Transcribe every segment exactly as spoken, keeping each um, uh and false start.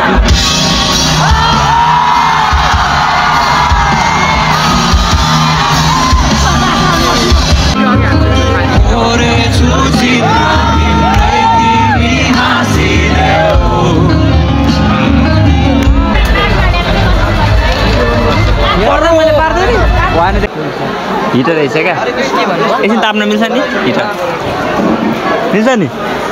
Heater रहेछ क्या एकछिन ताप्न मिल्छ नि हिटर मिल्छ नि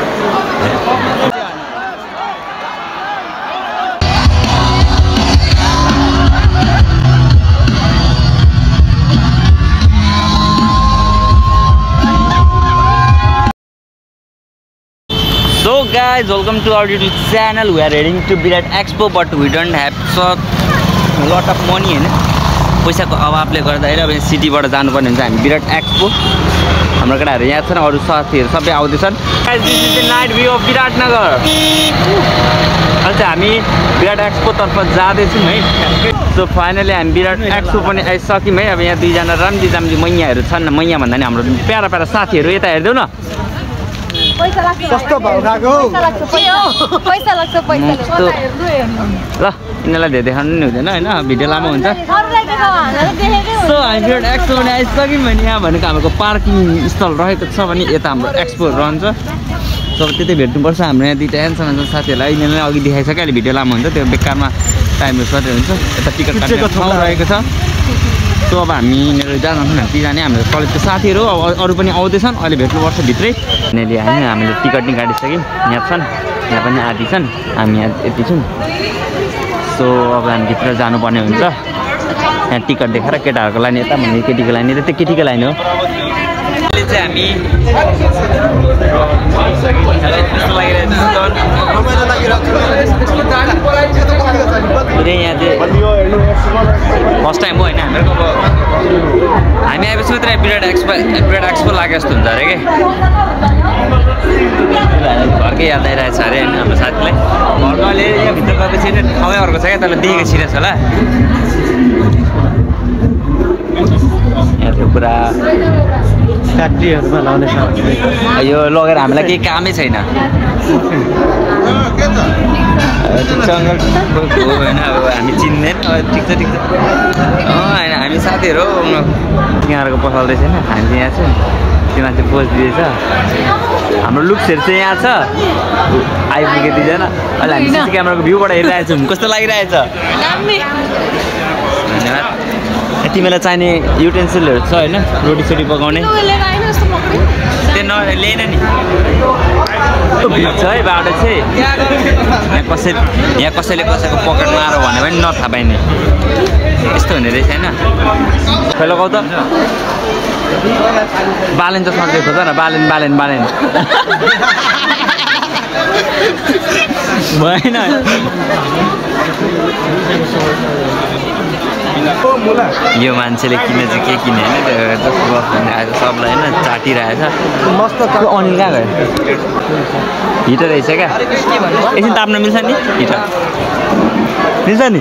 So guys, welcome to our YouTube channel. We are heading to Virat Expo, but we don't have such a lot of money हैन पैसाको अभावले गर्दाखेरि अब सिटीबाट जानुपर्ने हुन्छ हामी विराट एक्सपो हाम्रो केटाहरू यहाँ छन् अरू साथीहरू सबै आउँदैछन् guys this is the night view of Biratnagar अहिले चाहिँ हामी विराट एक्सपो तर्फ जाँदैछौँ है सो फाइनली हामी विराट एक्सपो पनि आइसक्यौँ है अब यहाँ दुईजना रामजी जामजी मैयाहरू छन् मैया भन्दा नि हाम्रो प्यारा प्यारा साथीहरू यता हेर्देऊ न पैसा लाग्छ कस्तो भाउ खाएको पैसा लाग्छ पैसा ल यिनीहरूलाई धेरै देखाउनु नि हुँदैन हैन भिडियो लामो हुन्छ सो हामी विराट एक्सपो पनि आइसक्यौँ भने यहाँ भनेको हाम्रो पार्किङ स्थल रहेको छ भने यता हाम्रो एक्सपोहरू रहन्छ सो त्यतै भेट्नुपर्छ हाम्रो यहाँ दुईवटा एनसँग साथीहरूलाई यिनीहरूलाई अघि देखाइसक्यो अहिले भिडियो लामो हुन्छ त्यो बेकारमा टाइम वेस्ट मात्रै हुन्छ यता टिकट काटेको ठाउँ रहेको छ सो अब हामी यिनीहरू जान्छौँ ती जाने हाम्रो कलेजको साथीहरू अब अरू पनि आउँदैछन् अहिले भेट्नुपर्छ भित्रै यिनीहरूले हामी हामीले टिकट नि काटिसक्यौँ यहाँ छन् यहाँ पनि आदि छन् हामी यहाँ यति छौँ सो अब हामी भित्र जानुपर्ने हुन्छ यहाँ टिकट देखाएर केटाहरूको लाइन यता भने केटीको लाइन यता त्यो केटीको लाइन हो अहिले चाहिँ हामी यहाँ चाहिँ फर्स्ट टाइम हो होइन हामीहरूको अब हामी आएपछि मात्रै विराट एक्सपो विराट एक्सपो लागे जस्तो हुन्छ अरे क्या घरकै याद आइरहेको छ अरे होइन हाम्रो साथीलाई घरमा अहिले यहाँभित्र गएपछि ठाउँै अर्को छ क्या त्यसलाई देखेको सिरियस होला यहाँ थियो पुरा फ्याक्ट्रीहरूमा लाउने यो लगेर हामीलाई केही कामै छैन होइन अब हामी चिन्दैन ठिक छ ठिक छ होइन हामी साथीहरू यहाँहरूको पसल रहेछ होइन हामी यहाँ छ त्यो मान्छे पोज दिएछ हाम्रो लुक्सहरू चाहिँ यहाँ छ आइपुग्यो दुईजना अहिले हामी सिसी क्यामेराको भ्यूबाट हेरिरहेको छौँ कस्तो लागिरहेछ धन्यवाद तिमीलाई चाहिने युटेन्सिलहरू छ होइन रोटी सोटी पकाउने त्यो न लिएन नि छ है बाटो चाहिँ यहाँ कसै यहाँ कसैले कसैको पकेट मार भने पनि नथाहा पाइने यस्तो हुने रहेछ होइन खै लगाउ त बालेन चस्मा देख्छ त न बालेन बालेन बालेन भएन यो मान्छेले किने चाहिँ के किने होइन त्यो आएको सबलाई होइन चाटिरहेछ मस्त अनिल कहाँ गयो हिटर रहेछ क्या एकछिन ताप्न मिल्छ नि हिटर मिल्छ नि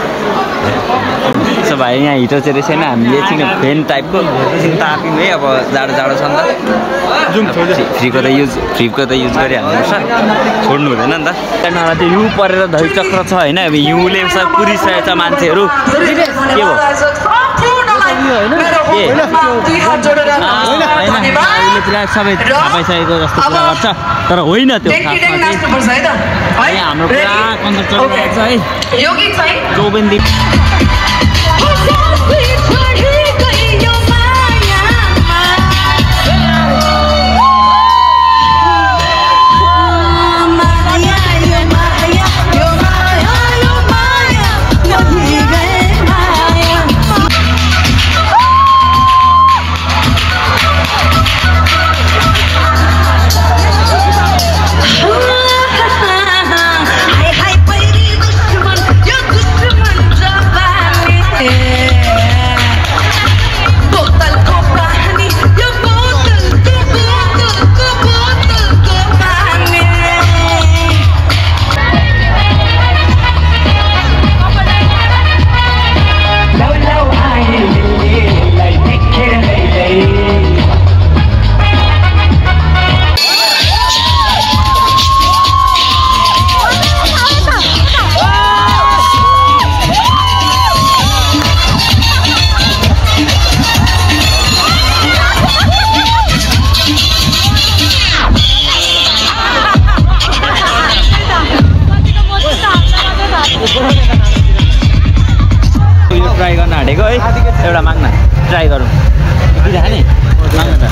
सो भाइ यहाँ हिटर चाहिँ रहेछ होइन हामीले एकछिन फ्यान टाइपको एकछिन ताप्यौँ है अब जाडो जाडो छ नि त फ्रीको त युज फ्रीको त युज गरिहाल्नुपर्छ छोड्नु हुँदैन नि त त्यहाँबाट त्यो हिउँ परेर धै चक्र छ होइन अब हिउँले पुरिसकेको छ मान्छेहरू के हो सबै थाहा पाइसकेको जस्तो कुरा गर्छ तर होइन त्यो हाम्रो पुरा कन्सर्ट चलिरहेको छ है चौबन्दी है एउटा माग्न ट्राई गरौँ दिदा नि माग्न त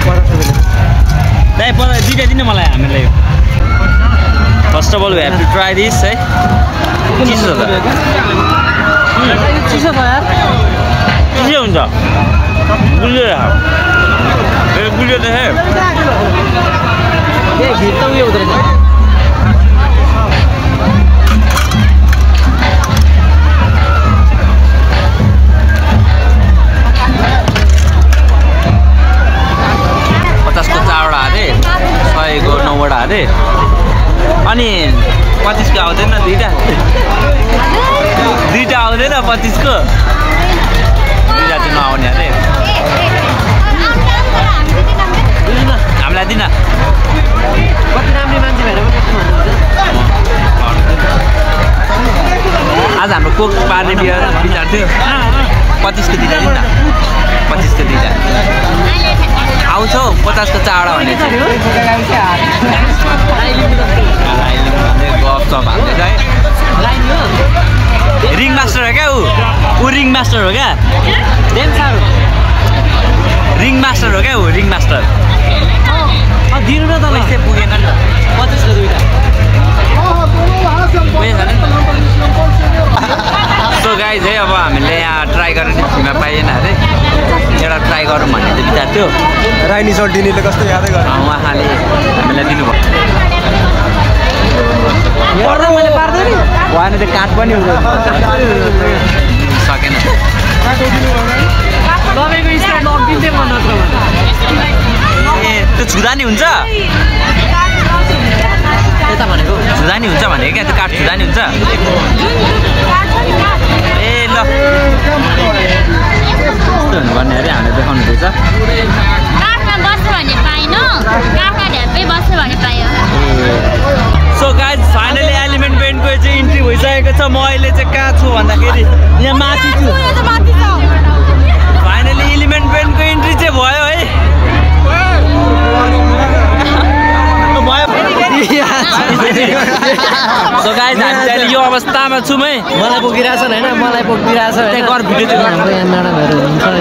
दाइ पर दुईटा दिनु मलाई हामीलाई first of all we have to try this है चिसो छ चिसो छ यार चिसो हुन्छ गुलियो ए गुलियो त हे ए भित्र उयो हुँदो रहेछ पचासको चारवटा अरे सयको नौवटा अरे अनि पच्चिसको आउँदैन दुईवटा दुईवटा आउँदैन पच्चिसको दुईवटा चाहिँ नआउने अरे हामीलाई दिन कति राम्रै मान्छे भएर आज हाम्रो कोक पार्ने बियर विचार थियो पच्चिसको दिँदा दिन पच्चिसको दिँदा आउँछौ पचासको चारवटा भने चाहिँ गफ सफ हाल्दैछ है रिङ मास्टर हो क्या ऊ ऊ रिङ मास्टर हो क्या रिङ मास्टर हो क्या ऊ रिङ मास्टर दिनु न त पैसा पुगेन नि पच्चिसको दुईवटा सो गाइज है अब हामीले यहाँ ट्राई गर्न फ्रीमा पाइएन अरे एउटा ट्राई गरौँ भन्ने चाहिँ विचार थियो राइनी सल्टिनीले कस्तो यादै गर्यो उहाँले हामीलाई दिनुभयो पर्दा मैले पार्दै नि उहाँले त काठ पनि हुँदैन सकेन तपाईँको स्टाइल लगिदिन्थेँ म नत्र ए त्यो छुँदा नि हुन्छ यता भनेको छुँदा नि हुन्छ भनेको क्या त्यो काठ छुँदा नि हुन्छ ए ल यस्तो हुनुपर्ने अरे हामीले देखाउनु हुँदैछ सो गाइज फाइनली एलिमेन्ट बेन्डको चाहिँ इन्ट्री भइसकेको छ म अहिले चाहिँ कहाँ छु भन्दाखेरि यहाँ माथि छु फाइनली एलिमेन्ट बेन्डको इन्ट्री चाहिँ भयो है सो गाइज हामी चाहिँ यो अवस्थामा छौँ है मलाई बोकिरहेछ होइन मलाई बोकिरहेछ त्यही घर भिडियो चाहिँ हाम्रो यहाँ म्याडमहरू हुन्छ है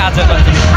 आजको